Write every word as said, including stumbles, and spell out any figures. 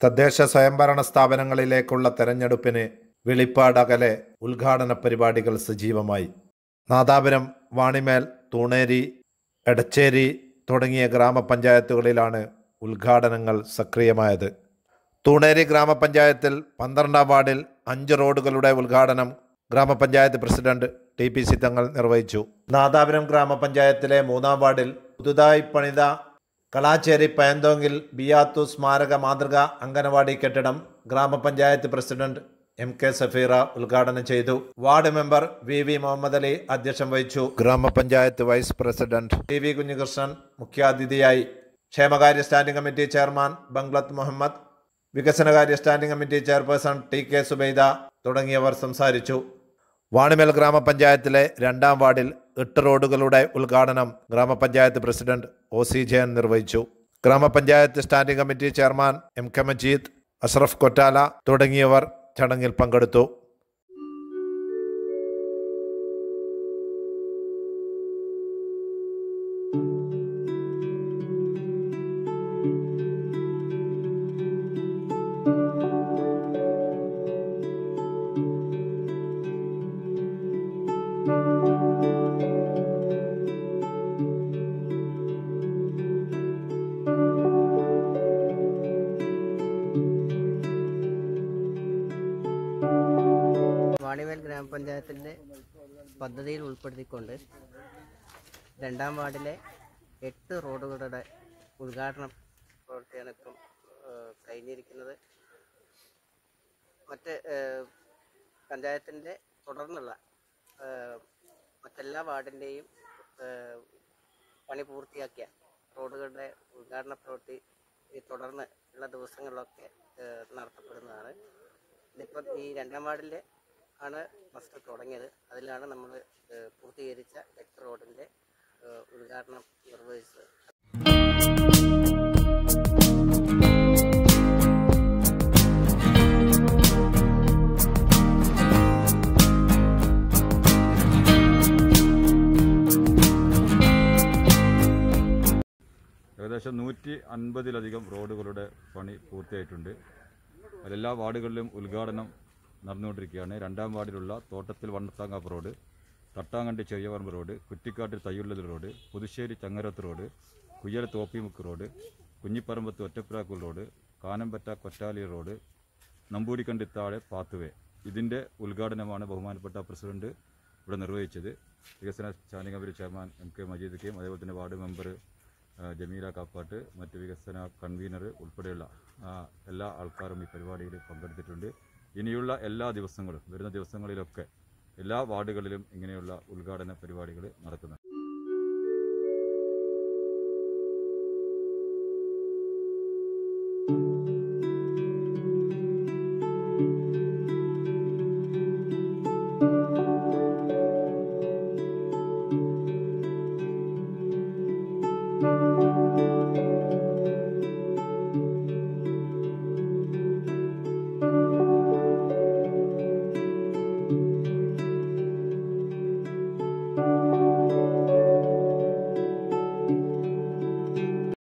തദ്ദേശ സ്വയംഭരണ സ്ഥാപനങ്ങളിലേക്കുള്ള തെരഞ്ഞെടുപ്പിന് വെളിപ്പാടകലെ ഉദ്ഘാടന പരിപാടികൾ സജീവമായി. നാദാപുരം, വാണിമേൽ, തൂണേരി, എടച്ചേരി തുടങ്ങിയ ഗ്രാമപഞ്ചായത്തുകളിലാണ് ഉദ്ഘാടനങ്ങൾ സക്രിയമായത്. തൂണേരി ഗ്രാമപഞ്ചായത്തിൽ പന്ത്രണ്ടാം വാർഡിൽ അഞ്ച് റോഡുകളുടെ ഉദ്ഘാടനം ഗ്രാമപഞ്ചായത്ത് പ്രസിഡന്റ് ടി പി സി തങ്ങൾ നിർവഹിച്ചു. നാദാപുരം ഗ്രാമപഞ്ചായത്തിലെ മൂന്നാം വാർഡിൽ പുതുതായി പണിത കളാച്ചേരി പയന്തോങ്കിൽ ബിയാത്തു സ്മാരക മാതൃക അംഗനവാടി കെട്ടിടം ഗ്രാമപഞ്ചായത്ത് പ്രസിഡന്റ് എം കെ സഫീറ ഉദ്ഘാടനം ചെയ്തു. Ward member V V Muhammad Ali അധ്യക്ഷം വഹിച്ചു. ഗ്രാമപഞ്ചായത്ത് vice president T V Kunhikrishnan മുഖ്യാതിഥിയായി. ക്ഷേമകാര്യ standing committee chairman Banglath Muhammad, വികസനകാര്യ standing committee chairperson T K Subaida തുടങ്ങിയവർ സംസാരിച്ചു. വാണിമേൽ ഗ്രാമപഞ്ചായത്തിലെ രണ്ടാം വാർഡിൽ എട്ട് റോഡുകളുടെ ഉദ്ഘാടനം ഗ്രാമപഞ്ചായത്ത് പ്രസിഡന്റ് ഒ സി ജയൻ നിർവഹിച്ചു. ഗ്രാമപഞ്ചായത്ത് standing committee chairman M K Majeed, Ashraf Kottala തുടങ്ങിയവർ ചടങ്ങിൽ പങ്കെടുത്തു. വാണിമേൽ ഗ്രാമപഞ്ചായത്തിൻ്റെ പദ്ധതിയിൽ ഉൾപ്പെടുത്തിക്കൊണ്ട് രണ്ടാം വാർഡിലെ എട്ട് റോഡുകളുടെ ഉദ്ഘാടനം പ്രവൃത്തിയാണ് ഇപ്പം കഴിഞ്ഞിരിക്കുന്നത്. മറ്റ് പഞ്ചായത്തിൻ്റെ തുടർന്നുള്ള മറ്റെല്ലാ വാർഡിൻ്റെയും പണി പൂർത്തിയാക്കിയ റോഡുകളുടെ ഉദ്ഘാടന പ്രവൃത്തി തുടർന്ന് ഉള്ള ദിവസങ്ങളിലൊക്കെ നടത്തപ്പെടുന്നതാണ്. ഇതിപ്പോൾ ഈ രണ്ടാം വാർഡിലെ ആണ് ഫസ്റ്റ് തുടങ്ങിയത്. അതിലാണ് നമ്മൾ പൂർത്തീകരിച്ച എട്ട് റോഡിൻ്റെ ഉദ്ഘാടനം നിർവഹിച്ചത്. ഏകദേശം നൂറ്റി അൻപതിലധികം റോഡുകളുടെ പണി പൂർത്തിയായിട്ടുണ്ട്. അതിലെല്ലാ വാർഡുകളിലും ഉദ്ഘാടനം നടന്നുകൊണ്ടിരിക്കുകയാണ്. രണ്ടാം വാർഡിലുള്ള തോട്ടത്തിൽ Vannathankappu road, Thattankandi Cheriyaparamba road, Kuttikkattil Thayyullal road, Puthussery Changarath road, Kuyyal Thoppimukku road, Kunjipparambath Ottaprakkul road, Kanampatta Kottali road, Namboorikkandithazhe pathway, ഇതിൻ്റെ ഉദ്ഘാടനമാണ് ബഹുമാനപ്പെട്ട പ്രസിഡന്റ് ഇവിടെ നിർവഹിച്ചത്. വികസന standing committee chairman M K Majeed, അതേപോലെ തന്നെ വാർഡ് മെമ്പർ ജമീല കാപ്പാട്ട്, മറ്റ് വികസന കൺവീനർ ഉൾപ്പെടെയുള്ള എല്ലാ ആൾക്കാരും ഈ പരിപാടിയിൽ പങ്കെടുത്തിട്ടുണ്ട്. ഇനിയുള്ള എല്ലാ ദിവസങ്ങളും വരുന്ന ദിവസങ്ങളിലൊക്കെ എല്ലാ വാർഡുകളിലും ഇങ്ങനെയുള്ള ഉദ്ഘാടന പരിപാടികൾ നടക്കുന്നുണ്ട്.